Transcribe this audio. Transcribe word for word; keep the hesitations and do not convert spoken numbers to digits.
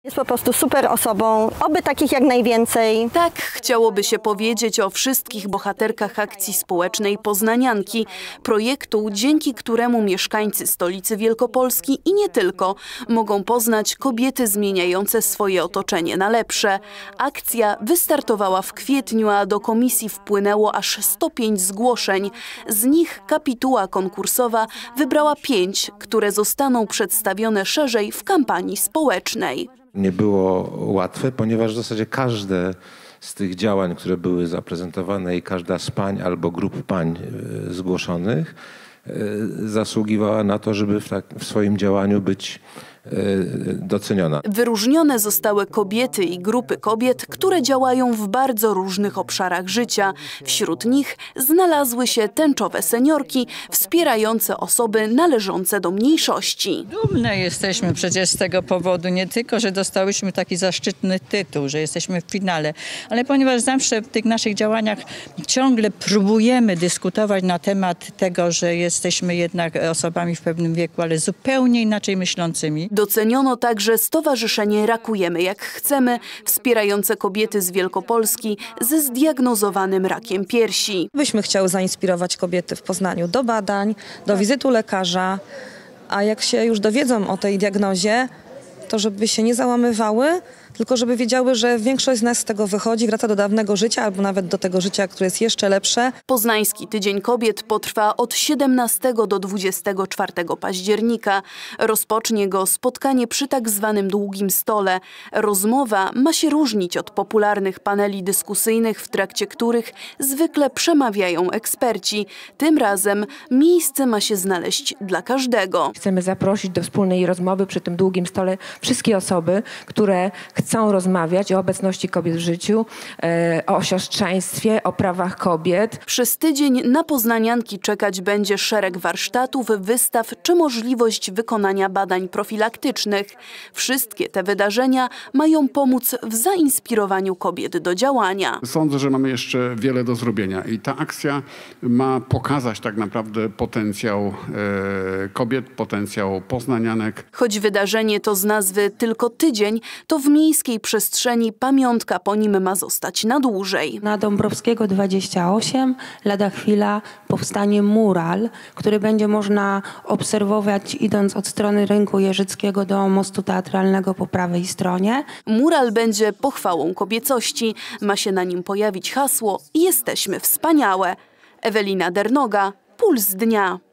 Jest po prostu super osobą, oby takich jak najwięcej. Tak chciałoby się powiedzieć o wszystkich bohaterkach akcji społecznej Poznanianki, projektu, dzięki któremu mieszkańcy stolicy Wielkopolski i nie tylko mogą poznać kobiety zmieniające swoje otoczenie na lepsze. Akcja wystartowała w kwietniu, a do komisji wpłynęło aż sto pięć zgłoszeń. Z nich kapituła konkursowa wybrała pięć, które zostaną przedstawione szerzej w kampanii społecznej. Nie było łatwe, ponieważ w zasadzie każde z tych działań, które były zaprezentowane i każda z pań albo grup pań zgłoszonych zasługiwała na to, żeby w, tak, w swoim działaniu być doceniona. Wyróżnione zostały kobiety i grupy kobiet, które działają w bardzo różnych obszarach życia. Wśród nich znalazły się tęczowe seniorki wspierające osoby należące do mniejszości. Dumne jesteśmy przecież z tego powodu, nie tylko, że dostałyśmy taki zaszczytny tytuł, że jesteśmy w finale, ale ponieważ zawsze w tych naszych działaniach ciągle próbujemy dyskutować na temat tego, że jesteśmy jednak osobami w pewnym wieku, ale zupełnie inaczej myślącymi. Doceniono także Stowarzyszenie Rakujemy jak chcemy, wspierające kobiety z Wielkopolski ze zdiagnozowanym rakiem piersi. Byśmy chciały zainspirować kobiety w Poznaniu do badań, do wizytu lekarza, a jak się już dowiedzą o tej diagnozie, to żeby się nie załamywały, tylko żeby wiedziały, że większość z nas z tego wychodzi, wraca do dawnego życia albo nawet do tego życia, które jest jeszcze lepsze. Poznański Tydzień Kobiet potrwa od siedemnastego do dwudziestego czwartego października. Rozpocznie go spotkanie przy tak zwanym długim stole. Rozmowa ma się różnić od popularnych paneli dyskusyjnych, w trakcie których zwykle przemawiają eksperci. Tym razem miejsce ma się znaleźć dla każdego. Chcemy zaprosić do wspólnej rozmowy przy tym długim stole wszystkie osoby, które chcą rozmawiać o obecności kobiet w życiu, o siostrzeństwie, o prawach kobiet. Przez tydzień na poznanianki czekać będzie szereg warsztatów, wystaw czy możliwość wykonania badań profilaktycznych. Wszystkie te wydarzenia mają pomóc w zainspirowaniu kobiet do działania. Sądzę, że mamy jeszcze wiele do zrobienia i ta akcja ma pokazać tak naprawdę potencjał e, kobiet, potencjał poznanianek. Choć wydarzenie to z nazwy tylko tydzień, to w miejskiej przestrzeni pamiątka po nim ma zostać na dłużej. Na Dąbrowskiego dwadzieścia osiem lada chwila powstanie mural, który będzie można obserwować idąc od strony Rynku Jeżyckiego do mostu teatralnego po prawej stronie. Mural będzie pochwałą kobiecości. Ma się na nim pojawić hasło „Jesteśmy wspaniałe”. Ewelina Dernoga, Puls Dnia.